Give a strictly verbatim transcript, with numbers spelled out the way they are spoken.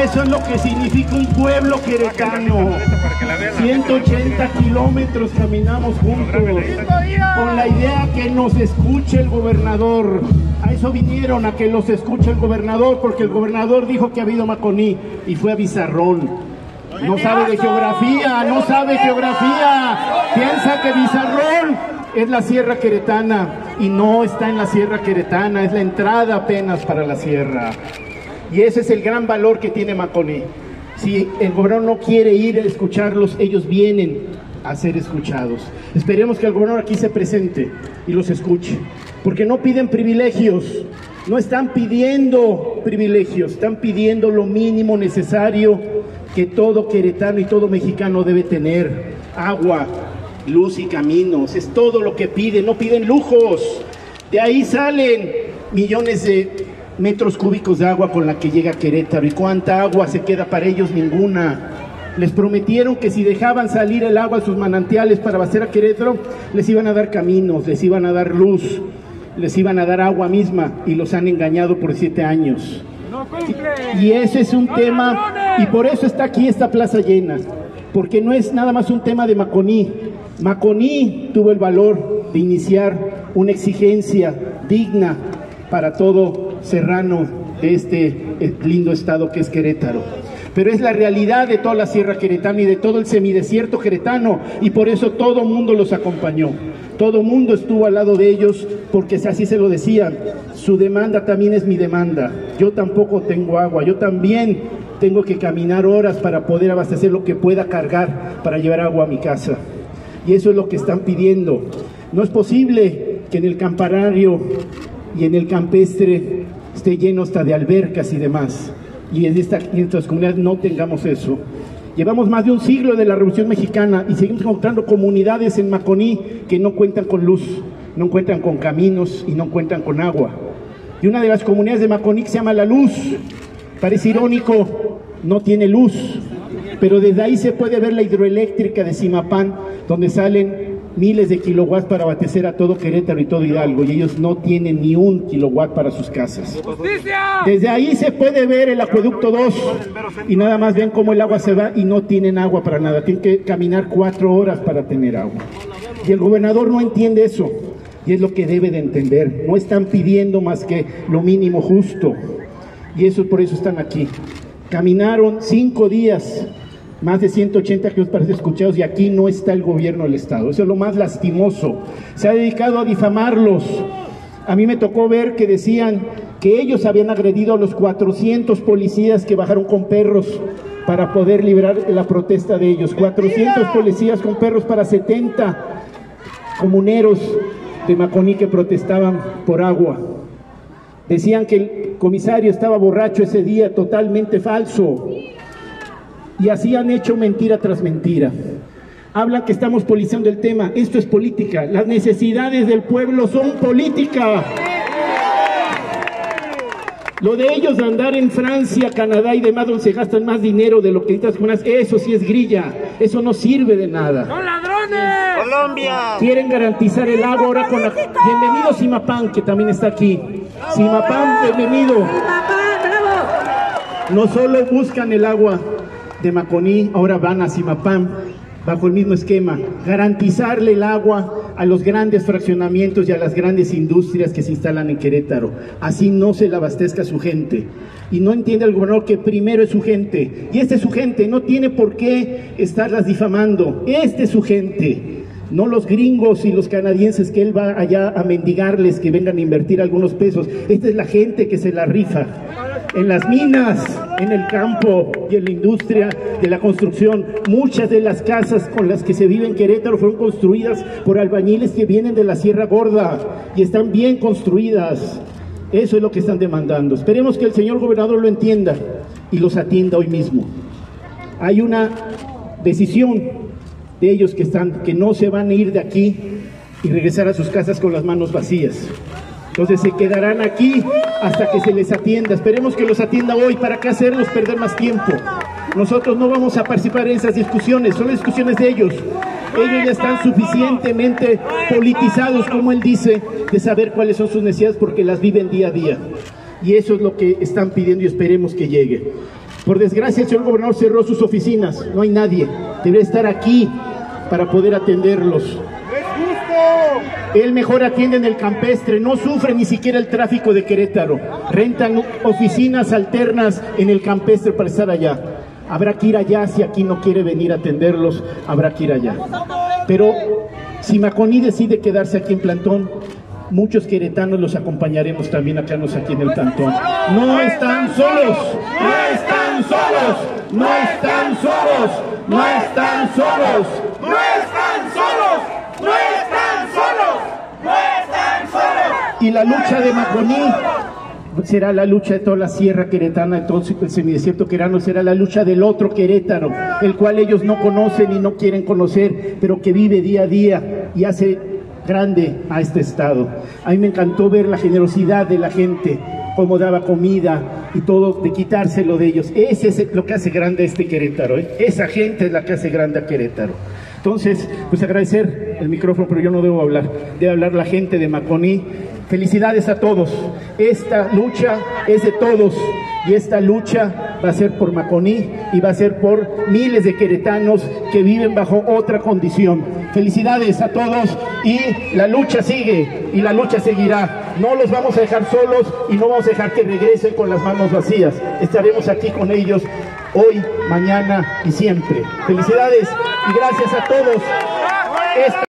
Eso es lo que significa un pueblo queretano. ciento ochenta kilómetros caminamos juntos con la idea que nos escuche el gobernador. A eso vinieron, a que los escuche el gobernador, porque el gobernador dijo que ha habido Maconí y fue a Bizarrón. No sabe de geografía, no sabe geografía. Piensa que Bizarrón es la sierra queretana y no está en la sierra queretana, es la entrada apenas para la sierra. Y ese es el gran valor que tiene Maconí. Si el gobernador no quiere ir a escucharlos, ellos vienen a ser escuchados. Esperemos que el gobernador aquí se presente y los escuche, porque no piden privilegios, no están pidiendo privilegios, están pidiendo lo mínimo necesario que todo queretano y todo mexicano debe tener: agua, luz y caminos. Es todo lo que piden, no piden lujos. De ahí salen millones de metros cúbicos de agua con la que llega Querétaro. ¿Y cuánta agua se queda para ellos? Ninguna. Les prometieron que si dejaban salir el agua a sus manantiales para abastecer a Querétaro, les iban a dar caminos, les iban a dar luz, les iban a dar agua misma, y los han engañado por siete años. Y, y ese es un tema, y por eso está aquí esta plaza llena, porque no es nada más un tema de Maconí. Maconí tuvo el valor de iniciar una exigencia digna para todo serrano de este lindo estado que es Querétaro. Pero es la realidad de toda la sierra queretana y de todo el semidesierto queretano, y por eso todo mundo los acompañó. Todo mundo estuvo al lado de ellos, porque así se lo decían: su demanda también es mi demanda. Yo tampoco tengo agua, yo también tengo que caminar horas para poder abastecer lo que pueda cargar para llevar agua a mi casa. Y eso es lo que están pidiendo. No es posible que en el campanario y en el campestre esté lleno hasta de albercas y demás, y en, esta, en estas comunidades no tengamos eso. Llevamos más de un siglo de la Revolución Mexicana y seguimos encontrando comunidades en Maconí que no cuentan con luz, no cuentan con caminos y no cuentan con agua. Y una de las comunidades de Maconí, que se llama La Luz, parece irónico, no tiene luz, pero desde ahí se puede ver la hidroeléctrica de Zimapán, donde salen miles de kilowatts para abastecer a todo Querétaro y todo Hidalgo, y ellos no tienen ni un kilowatt para sus casas. ¡Justicia! Desde ahí se puede ver el acueducto dos, y nada más ven cómo el agua se va y no tienen agua para nada, tienen que caminar cuatro horas para tener agua. Y el gobernador no entiende eso, y es lo que debe de entender. No están pidiendo más que lo mínimo justo, y eso por eso están aquí. Caminaron cinco días, más de ciento ochenta kilómetros para ser escuchados, y aquí no está el gobierno del estado. Eso es lo más lastimoso. Se ha dedicado a difamarlos. A mí me tocó ver que decían que ellos habían agredido a los cuatrocientos policías que bajaron con perros para poder librar la protesta de ellos. cuatrocientos policías con perros para setenta comuneros de Maconí que protestaban por agua. Decían que el comisario estaba borracho ese día, totalmente falso. Y así han hecho mentira tras mentira. Hablan que estamos politizando el tema. Esto es política. Las necesidades del pueblo son política. Lo de ellos de andar en Francia, Canadá y demás, donde se gastan más dinero de lo que necesitas con las, eso sí es grilla. Eso no sirve de nada. ¡Son ladrones! ¡Colombia! Quieren garantizar el agua ahora con la... Bienvenido Zimapán, que también está aquí. Zimapán, bienvenido. No solo buscan el agua de Maconí, ahora van a Zimapán bajo el mismo esquema: garantizarle el agua a los grandes fraccionamientos y a las grandes industrias que se instalan en Querétaro. Así no se le abastezca a su gente. Y no entiende el gobernador que primero es su gente, y esta es su gente, no tiene por qué estarlas difamando. Este es su gente, no los gringos y los canadienses que él va allá a mendigarles que vengan a invertir algunos pesos. Esta es la gente que se la rifa en las minas, en el campo y en la industria de la construcción. Muchas de las casas con las que se vive en Querétaro fueron construidas por albañiles que vienen de la Sierra Gorda y están bien construidas. Eso es lo que están demandando. Esperemos que el señor gobernador lo entienda y los atienda hoy mismo. Hay una decisión de ellos que están, que no se van a ir de aquí y regresar a sus casas con las manos vacías. Entonces se quedarán aquí hasta que se les atienda. Esperemos que los atienda hoy. ¿Para qué hacerlos perder más tiempo? Nosotros no vamos a participar en esas discusiones, son las discusiones de ellos. Ellos ya están suficientemente politizados, como él dice, de saber cuáles son sus necesidades porque las viven día a día. Y eso es lo que están pidiendo y esperemos que llegue. Por desgracia, el señor gobernador cerró sus oficinas, no hay nadie, debería estar aquí para poder atenderlos. Él mejor atiende en el campestre, no sufre ni siquiera el tráfico de Querétaro. Rentan oficinas alternas en el campestre para estar allá. Habrá que ir allá, si aquí no quiere venir a atenderlos, habrá que ir allá. Pero si Maconí decide quedarse aquí en Plantón, muchos queretanos los acompañaremos también acá, aquí en el Plantón. No están solos, no están solos, no están solos, no están solos, no están solos, no están solos, no están solos. Y la lucha de Maconí será la lucha de toda la sierra queretana, de todo el semidesierto queretano, será la lucha del otro Querétaro, el cual ellos no conocen y no quieren conocer, pero que vive día a día y hace grande a este estado. A mí me encantó ver la generosidad de la gente, cómo daba comida y todo, de quitárselo de ellos. Ese es lo que hace grande a este Querétaro, ¿eh? Esa gente es la que hace grande a Querétaro. Entonces, pues agradecer el micrófono, pero yo no debo hablar, debe hablar la gente de Maconí. Felicidades a todos. Esta lucha es de todos y esta lucha va a ser por Maconí y va a ser por miles de queretanos que viven bajo otra condición. Felicidades a todos y la lucha sigue y la lucha seguirá. No los vamos a dejar solos y no vamos a dejar que regresen con las manos vacías. Estaremos aquí con ellos hoy, mañana y siempre. Felicidades y gracias a todos. Esta